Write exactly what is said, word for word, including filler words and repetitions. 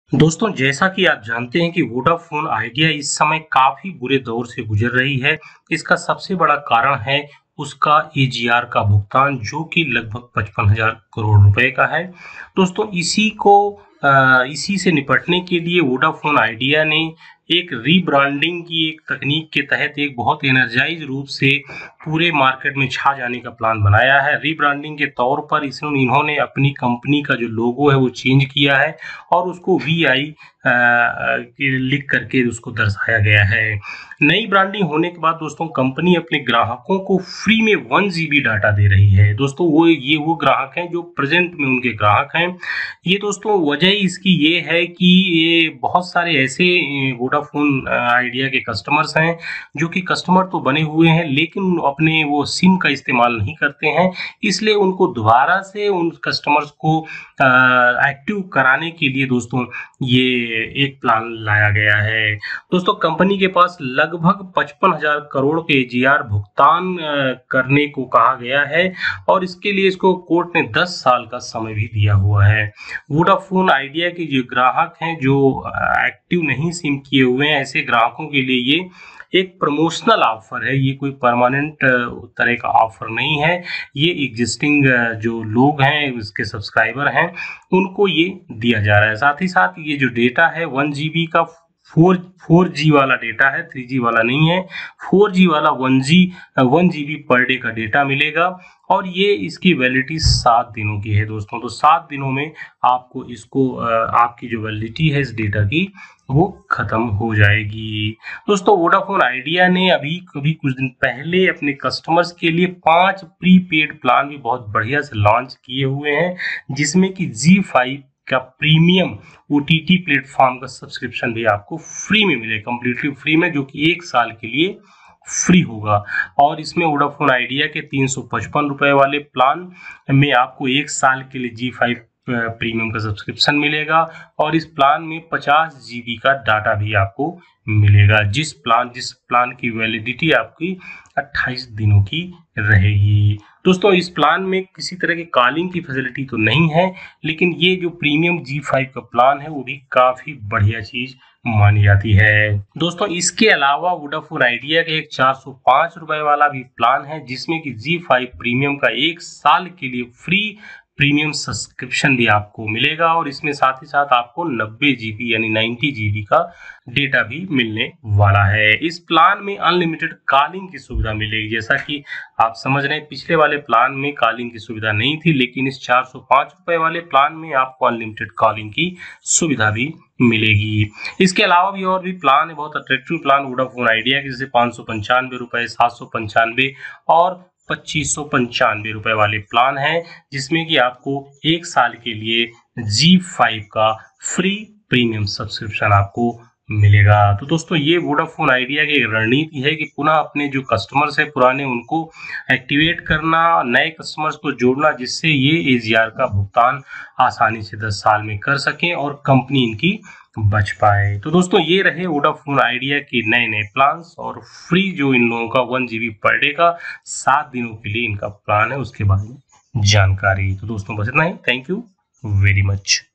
दोस्तों, जैसा कि आप जानते हैं कि वोडाफ़ोन आइडिया इस समय काफ़ी बुरे दौर से गुज़र रही है। इसका सबसे बड़ा कारण है उसका ए जी आर का भुगतान, जो कि लगभग पचपन हज़ार करोड़ रुपए का है। दोस्तों, इसी को अ, इसी से निपटने के लिए वोडाफ़ोन आइडिया ने एक रीब्रांडिंग की एक तकनीक के तहत एक बहुत एनर्जाइज़ रूप से पूरे मार्केट में छा जाने का प्लान बनाया है। रीब्रांडिंग के तौर पर इसमें इन्होंने अपनी कंपनी का जो लोगो है वो चेंज किया है और उसको वी आई अ अ, लिख करके उसको दर्शाया गया है। नई ब्रांडिंग होने के बाद दोस्तों, कंपनी अपने ग्राहकों को फ्री में वन जी बी डाटा दे रही है। दोस्तों, वो ये वो ग्राहक हैं जो प्रेज़ेंट में उनके ग्राहक हैं। ये दोस्तों वजह इसकी ये है कि ये बहुत सारे ऐसे वोडाफ़ोन आइडिया के कस्टमर्स हैं, जो कि कस्टमर तो बने हुए हैं लेकिन अपने वो सिम का इस्तेमाल नहीं करते हैं। इसलिए उनको दोबारा से उन कस्टमर्स को अ, एक्टिव कराने के लिए दोस्तों ये एक प्लान लाया गया है। दोस्तों, कंपनी के पास लगभग पचपन हज़ार करोड़ के ए जी आर भुगतान अ, करने को कहा गया है और इसके लिए इसको कोर्ट ने दस साल का समय भी दिया हुआ है। वोडाफ़ोन आइडिया के जो ग्राहक हैं, जो अ, एक्टिव नहीं सिम किए हुए हैं, ऐसे ग्राहकों के लिए ये एक प्रमोशनल ऑफर है। ये कोई परमानेंट तरह का ऑफर नहीं है। ये एग्जिस्टिंग जो लोग हैं, उसके सब्सक्राइबर हैं, उनको ये दिया जा रहा है। साथ ही साथ ये जो डेटा है वन जी बी का फोर फोर जी वाला डेटा है, थ्री जी वाला नहीं है। फोर जी वाला one G one G B per day का डेटा मिलेगा और ये इसकी वैलिडिटी सात दिनों की है दोस्तों। तो सात दिनों में आपको इसको अ, आपकी जो वैलिडिटी है इस डेटा की वो खत्म हो जाएगी। दोस्तों, वोडाफ़ोन आइडिया ने अभी कभी कुछ दिन पहले अपने कस्टमर्स के लिए पाँच प्रीपेड प्लान भी बहुत बढ़िया से लॉन्च किए हुए हैं, जिसमें कि ज़ी फाइव का premium O T T platform का सब्सक्रिप्शन भी आपको फ्री में मिले, कंप्लीटली फ्री में, जो कि एक साल के लिए फ्री होगा। और इसमें वोडाफ़ोन आइडिया के तीन सौ पचपन रुपए वाले प्लान में आपको एक साल के लिए ज़ी फाइव प्रीमियम का सब्सक्रिप्शन मिलेगा और इस प्लान में पचास जी बी का डाटा भी आपको मिलेगा, जिस प्लान जिस प्लान की वैलिडिटी आपकी अट्ठाईस दिनों की रहेगी। दोस्तों, इस प्लान में किसी तरह की कॉलिंग की फैसिलिटी तो नहीं है, लेकिन ये जो प्रीमियम ज़ी फाइव का प्लान है वो भी काफ़ी बढ़िया चीज़ मानी जाती है। दोस्तों, इसके अलावा वोडाफ़ोन आइडिया के एक चार सौ पाँच रुपए वाला भी प्लान है, जिसमें कि ज़ी फाइव प्रीमियम का एक साल के लिए फ्री प्रीमियम सब्सक्रिप्शन भी आपको मिलेगा और इसमें साथ ही साथ आपको नब्बे जी बी यानी नब्बे जी बी का डेटा भी मिलने वाला है। इस प्लान में अनलिमिटेड कॉलिंग की सुविधा मिलेगी। जैसा कि आप समझ रहे हैं, पिछले वाले प्लान में कॉलिंग की सुविधा नहीं थी, लेकिन इस चार सौ पाँच रुपए वाले प्लान में आपको अनलिमिटेड कॉलिंग की सुविधा भी मिलेगी। इसके अलावा भी और भी प्लान है, बहुत अट्रैक्टिव प्लान वोडाफ़ोन आइडिया के, जैसे पाँच सौ पंचानवे रुपए, सात सौ पंचानवे और पच्चीस सौ पंचानवे रुपए वाले प्लान हैं, जिसमें कि आपको एक साल के लिए ज़ी फाइव का फ्री प्रीमियम सब्सक्रिप्शन आपको मिलेगा। तो दोस्तों, ये वोडाफ़ोन आइडिया की एक रणनीति है कि पुनः अपने जो कस्टमर्स हैं पुराने, उनको एक्टिवेट करना, नए कस्टमर्स को जोड़ना, जिससे ये ए जी आर का भुगतान आसानी से दस साल में कर सकें और कंपनी इनकी बच पाए। तो दोस्तों, ये रहे वोडाफ़ोन आइडिया के नए नए प्लान्स और फ्री जो इन लोगों का one G B per day का सात दिनों के लिए इनका प्लान है, उसके बारे में जानकारी। तो दोस्तों, बस इतना ही। Thank you very much.